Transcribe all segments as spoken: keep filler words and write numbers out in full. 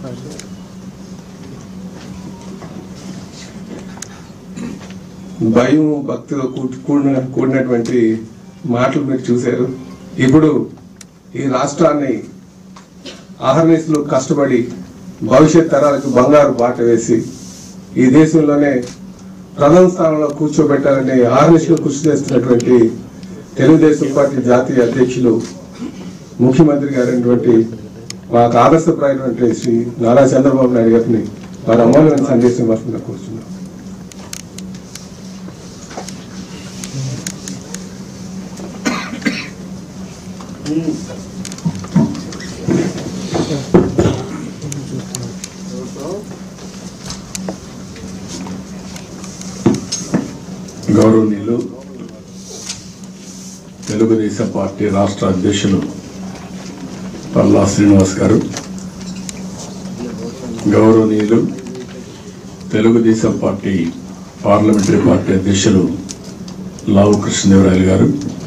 భయం భక్తితో కూడిన కూడినటువంటి మాటలు మీరు చూశారు. ఇప్పుడు ఈ రాష్ట్రాన్ని అహర్నిశలు కష్టపడి భవిష్యత్ తరాలకు బంగారు బాట వేసి ఈ దేశంలోనే ప్రథమ స్థానంలో కూర్చోబెట్టాలని అహర్నిశలు కృషి చేస్తున్నటువంటి తెలుగుదేశం పార్టీ జాతీయ అధ్యక్షులు ముఖ్యమంత్రి గారైనటువంటి మాకు ఆదర్శప్రాయటువంటి శ్రీ నారా చంద్రబాబు నాయుడు గారిని వారి అమూల్యమైన సందేశం వస్తుందా కూర్చున్నాం. గౌరవనీయులు తెలుగుదేశం పార్టీ రాష్ట్ర అధ్యక్షులు పల్లా శ్రీనివాస్ గారు, గౌరవనీయులు తెలుగుదేశం పార్టీ పార్లమెంటరీ పార్టీ అధ్యక్షులు లావు కృష్ణదేవరాయలు గారు,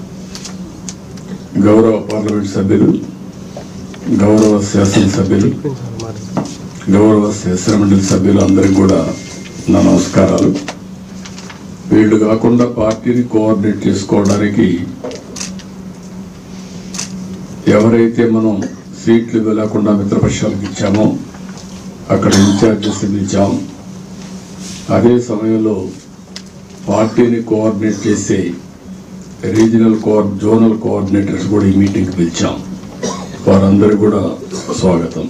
గౌరవ పార్లమెంట్ సభ్యులు, గౌరవ శాసనసభ్యులు, గౌరవ శాసనమండలి సభ్యులు అందరికీ కూడా నా నమస్కారాలు. వీళ్ళు కాకుండా పార్టీని కోఆర్డినేట్ చేసుకోవడానికి ఎవరైతే మనం సీట్లు వెళ్ళకుండా మిత్రపక్షాలకు ఇచ్చామో అక్కడ ఇన్ఛార్జెస్ ఇచ్చాం. అదే సమయంలో పార్టీని కోఆర్డినేట్ చేసే రీజనల్ కోఆర్ జోనల్ కోఆర్డినేటర్స్ కూడా ఈ మీటింగ్కి పిలిచాం. వారందరూ కూడా స్వాగతం.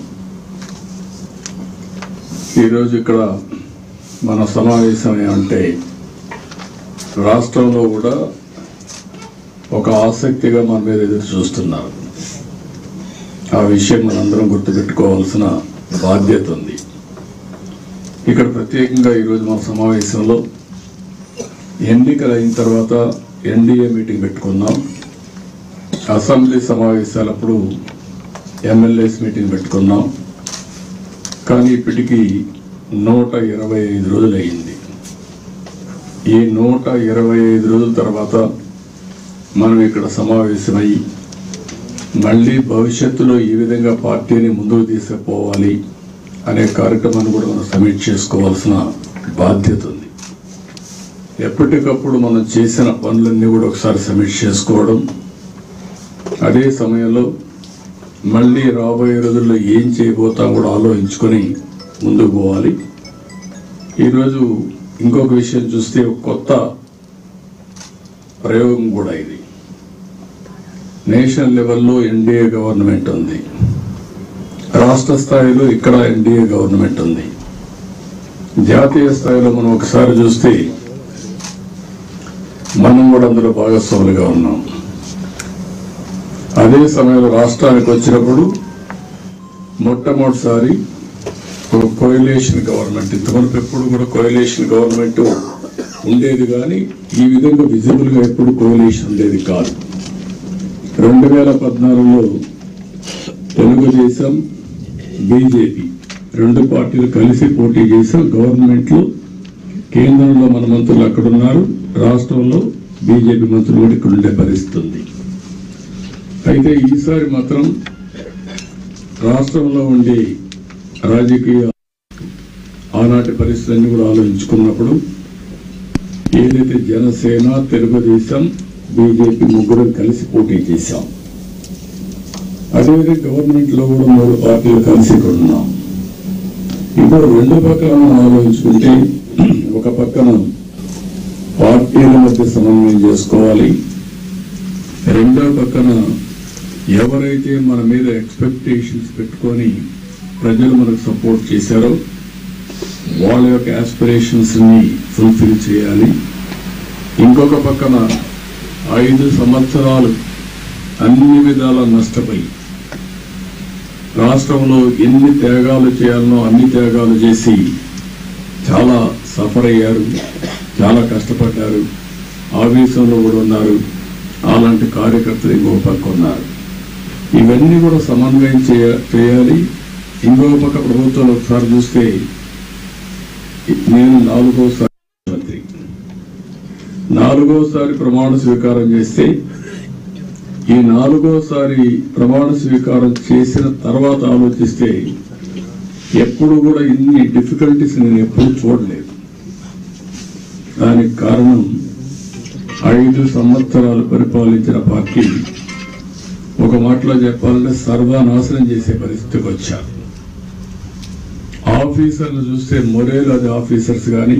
ఈరోజు ఇక్కడ మన సమావేశం ఏమంటే రాష్ట్రంలో కూడా ఒక ఆసక్తిగా మన మీద ఎదురు చూస్తున్నారు. ఆ విషయం మనందరం గుర్తుపెట్టుకోవాల్సిన బాధ్యత ఉంది. ఇక్కడ ప్రత్యేకంగా ఈరోజు మన సమావేశంలో ఎన్నికలు అయిన తర్వాత ఎన్డీఏ మీటింగ్ పెట్టుకున్నాం. అసెంబ్లీ సమావేశాలప్పుడు ఎమ్మెల్యేస్ మీటింగ్ పెట్టుకున్నాం. కానీ ఇప్పటికీ నూట ఇరవై ఐదు రోజులు అయింది. ఈ నూట ఇరవై ఐదు రోజుల తర్వాత మనం ఇక్కడ సమావేశమై మళ్ళీ భవిష్యత్తులో ఈ విధంగా పార్టీని ముందుకు తీసుకుపోవాలి అనే కార్యక్రమాన్ని కూడా మనం సమీక్ష చేసుకోవాల్సిన బాధ్యత ఉంది. ఎప్పటికప్పుడు మనం చేసిన పనులన్నీ కూడా ఒకసారి సమీక్ష చేసుకోవడం, అదే సమయంలో మళ్ళీ రాబోయే రోజుల్లో ఏం చేయబోతాం కూడా ఆలోచించుకొని ముందుకు పోవాలి. ఈరోజు ఇంకొక విషయం చూస్తే ఒక కొత్త ప్రయోగం కూడా ఇది. నేషనల్ లెవెల్లో ఎన్డీఏ గవర్నమెంట్ ఉంది, రాష్ట్ర స్థాయిలో ఇక్కడ ఎన్డీఏ గవర్నమెంట్ ఉంది, జాతీయ స్థాయిలో మనం ఒకసారి చూస్తే మనం కూడా అందులో భాగస్వాములుగా ఉన్నాం. అదే సమయంలో రాష్ట్రానికి వచ్చినప్పుడు మొట్టమొదటిసారి ఒక కోయలేషన్ గవర్నమెంట్, ఇంతవరకు ఎప్పుడు కూడా కోయలేషన్ గవర్నమెంట్ ఉండేది కానీ ఈ విధంగా విజిబుల్గా ఎప్పుడు కోయలేషన్ ఉండేది కాదు. రెండు వేల పద్నాలుగులో తెలుగుదేశం బీజేపీ రెండు పార్టీలు కలిసి పోటీ చేసాం. గవర్నమెంట్లో కేంద్రంలో మన మంత్రులు అక్కడున్నారు, రాష్ట్రంలో బీజేపీ మంత్రులు కూడా ఇక్కడ ఉండే పరిస్థితి ఉంది. అయితే ఈసారి మాత్రం రాష్ట్రంలో ఉండే రాజకీయ ఆనాటి పరిస్థితులన్నీ కూడా ఆలోచించుకున్నప్పుడు ఏదైతే జనసేన, తెలుగుదేశం, బీజేపీ ముగ్గురు కలిసి పోటీ చేశాం. అదేవిధంగా గవర్నమెంట్ లో కూడా మూడు పార్టీలు కలిసి ఇక్కడ ఉన్నాం. ఇప్పుడు రెండు పక్కన మనం ఆలోచించుకుంటే ఒక పక్కన పార్టీల మధ్య సమన్వయం చేసుకోవాలి, రెండో పక్కన ఎవరైతే మన మీద ఎక్స్పెక్టేషన్స్ పెట్టుకొని ప్రజలు మనకు సపోర్ట్ చేశారో వాళ్ళ యొక్క ఆస్పిరేషన్స్ ని ఫుల్ఫిల్ చేయాలి. ఇంకొక పక్కన ఐదు సంవత్సరాలు అన్ని విధాల నష్టపోయి రాష్ట్రంలో ఎన్ని త్యాగాలు చేయాలనో అన్ని త్యాగాలు చేసి చాలా సఫర్ అయ్యారు, చాలా కష్టపడ్డారు, ఆవేశంలో కూడా ఉన్నారు. అలాంటి కార్యకర్తలు ఇంకొక పక్క ఉన్నారు. ఇవన్నీ కూడా సమన్వయం చేయాలి. ఇంకొక పక్క ప్రభుత్వాలు ఒకసారి చూస్తే నేను నాలుగోసారి మంత్రి నాలుగోసారి ప్రమాణ స్వీకారం చేస్తే ఈ నాలుగోసారి ప్రమాణ స్వీకారం చేసిన తర్వాత ఆలోచిస్తే ఎప్పుడు కూడా ఇన్ని డిఫికల్టీస్ నేను ఎప్పుడు చూడలేదు. దానికి కారణం ఐదు సంవత్సరాలు పరిపాలించిన పార్టీ ఒక మాటలో చెప్పాలంటే సర్వనాశనం చేసే పరిస్థితికి వచ్చారు. ఆఫీసర్లు చూస్తే మొరేల్ అది ఆఫీసర్స్ కానీ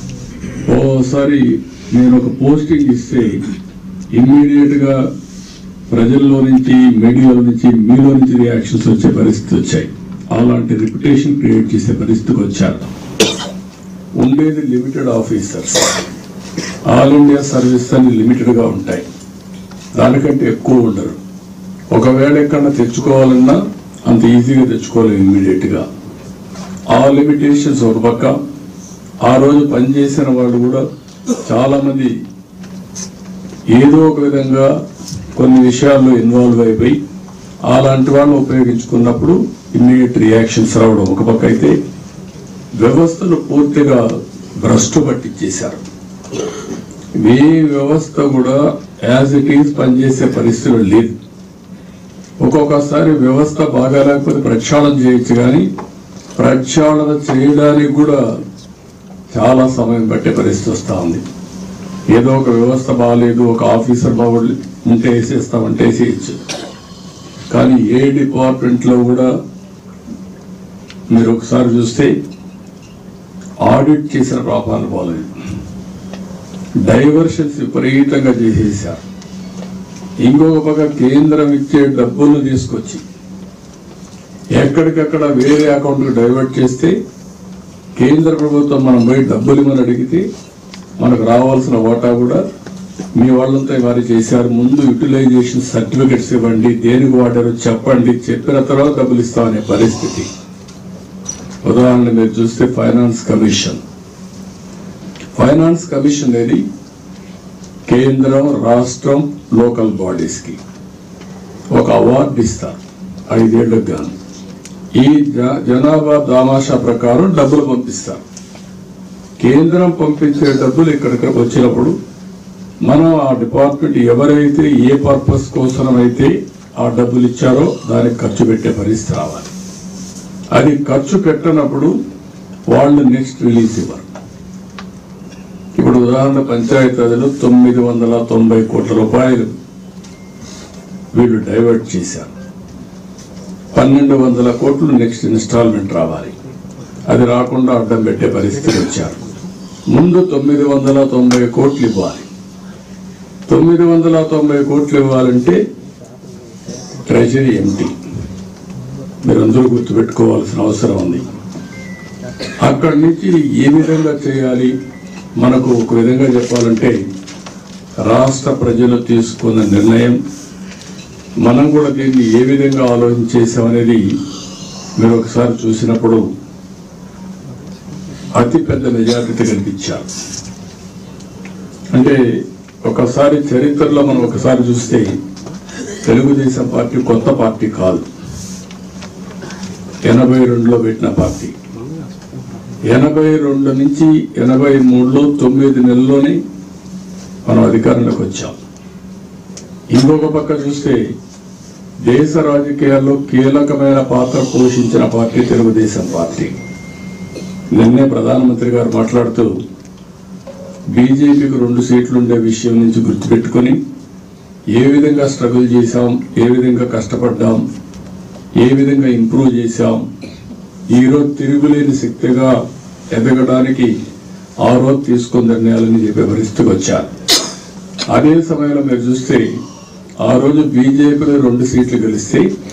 ఓసారి నేను ఒక పోస్టింగ్ ఇస్తే ఇమ్మీడియట్ గా ప్రజల్లో నుంచి మీడియాలో నుంచి మీలో నుంచి రియాక్షన్స్ వచ్చే పరిస్థితి వచ్చాయి. అలాంటి రిప్యుటేషన్ క్రియేట్ చేసే పరిస్థితికి వచ్చారు. ఉండేది limited officers, all India service అని లిమిటెడ్ గా ఉంటాయి, దానికంటే ఎక్కువ ఉండరు. ఒకవేళ ఎక్కడన్నా తెచ్చుకోవాలన్నా అంత ఈజీగా తెచ్చుకోలేము ఇమ్మీడియట్ గా. ఆ లిమిటేషన్స్ ఒక పక్క, ఆ రోజు పనిచేసిన వాళ్ళు కూడా చాలా మంది ఏదో ఒక విధంగా కొన్ని విషయాల్లో ఇన్వాల్వ్ అయిపోయి అలాంటి వాళ్ళు ఉపయోగించుకున్నప్పుడు ఇమ్మీడియట్ రియాక్షన్స్ రావడం ఒక పక్క అయితే, వ్యవస్థను పూర్తిగా భ్రష్టు పట్టించేశారు. ఏ వ్యవస్థ కూడా యాజ్ ఇట్ ఈజ్ పనిచేసే పరిస్థితులు లేదు. ఒక్కొక్కసారి వ్యవస్థ బాగా లేకపోతే ప్రక్షాళన చేయొచ్చు, కానీ ప్రక్షాళన చేయడానికి కూడా చాలా సమయం పట్టే పరిస్థితి వస్తూ ఉంది. ఏదో ఒక వ్యవస్థ బాగాలేదు, ఒక ఆఫీసర్ బాగుండి ఉంటే వేసేస్తామంటే వేసేయచ్చు, కానీ ఏ డిపార్ట్మెంట్ లో కూడా మీరు ఒకసారి చూస్తే ఆడిట్ చేసిన పాపాలు బాగాలేదు. డైవర్షన్స్ విపరీతంగా చేసేసారు. ఇంకొక పక్క కేంద్రం ఇచ్చే డబ్బులను తీసుకొచ్చి ఎక్కడికక్కడ వేరే అకౌంట్కి డైవర్ట్ చేస్తే కేంద్ర ప్రభుత్వం మనం పోయి డబ్బులు ఇవ్వని అడిగితే మనకు రావాల్సిన వాటా కూడా మీ వాళ్ళంతా వారు చేశారు. ముందు యూటిలైజేషన్ సర్టిఫికెట్స్ ఇవ్వండి, దేనికి వాడారో చెప్పండి, చెప్పిన తర్వాత డబ్బులు ఇస్తామనే పరిస్థితి. ఉదాహరణ మీరు చూస్తే ఫైనాన్స్ కమిషన్ ఫైనాన్స్ కమిషన్ అనేది కేంద్రం, రాష్ట్రం, లోకల్ బాడీస్ కి ఒక అవార్డు ఇస్తారు ఐదేళ్లకు గాను. ఈ జనాభా దామాషా ప్రకారం డబ్బులు పంపిస్తారు. కేంద్రం పంపించే డబ్బులు ఇక్కడికి వచ్చినప్పుడు మనం ఆ డిపార్ట్మెంట్ ఎవరైతే ఏ పర్పస్ కోసం అయితే ఆ డబ్బులు ఇచ్చారో దానికి ఖర్చు పెట్టే పరిస్థితి రావాలి. అది ఖర్చు పెట్టినప్పుడు వాళ్ళు నెక్స్ట్ రిలీజ్ ఇవ్వరు. ఇప్పుడు ఉదాహరణ పంచాయతీలో తొమ్మిది వందల తొంభై కోట్ల రూపాయలు వీళ్ళు డైవర్ట్ చేశారు. పన్నెండు వందల కోట్లు నెక్స్ట్ ఇన్స్టాల్మెంట్ రావాలి, అది రాకుండా అడ్డం పెట్టే పరిస్థితి వచ్చారు. ముందు తొమ్మిది వందల తొంభై కోట్లు ఇవ్వాలి. తొమ్మిది వందల తొంభై కోట్లు ఇవ్వాలంటే ట్రెజరీ ఎంటీ, మీరందరూ గుర్తుపెట్టుకోవాల్సిన అవసరం ఉంది. అక్కడి నుంచి ఏ విధంగా చేయాలి, మనకు ఒక విధంగా చెప్పాలంటే రాష్ట్ర ప్రజలు తీసుకున్న నిర్ణయం, మనం కూడా దీన్ని ఏ విధంగా ఆలోచన చేశామనేది మీరు ఒకసారి చూసినప్పుడు అతి పెద్ద మెజారిటీ కనిపించారు. అంటే ఒకసారి చరిత్రలో మనం ఒకసారి చూస్తే తెలుగుదేశం పార్టీ కొత్త పార్టీ కాదు, ఎనభై రెండులో పెట్టిన పార్టీ. ఎనభై రెండు నుంచి ఎనభై మూడులో తొమ్మిది నెలల్లోనే మనం అధికారంలోకి వచ్చాం. ఇంకొక పక్క చూస్తే దేశ రాజకీయాల్లో కీలకమైన పాత్ర పోషించిన పార్టీ తెలుగుదేశం పార్టీ. నిన్నే ప్రధానమంత్రి గారు మాట్లాడుతూ బీజేపీకి రెండు సీట్లు ఉండే విషయం నుంచి గుర్తుపెట్టుకుని ఏ విధంగా స్ట్రగుల్ చేశాం, ఏ విధంగా కష్టపడ్డాం, ఏ విధంగా ఇంప్రూవ్ చేశాం, ఈరోజు తిరుగులేని శక్తిగా ఎదగడానికి ఆ రోజు తీసుకున్న నిర్ణయాలని చెప్పే పరిస్థితికి వచ్చారు. అదే సమయంలో మీరు చూస్తే ఆ రోజు బీజేపీలో రెండు సీట్లు గెలిస్తే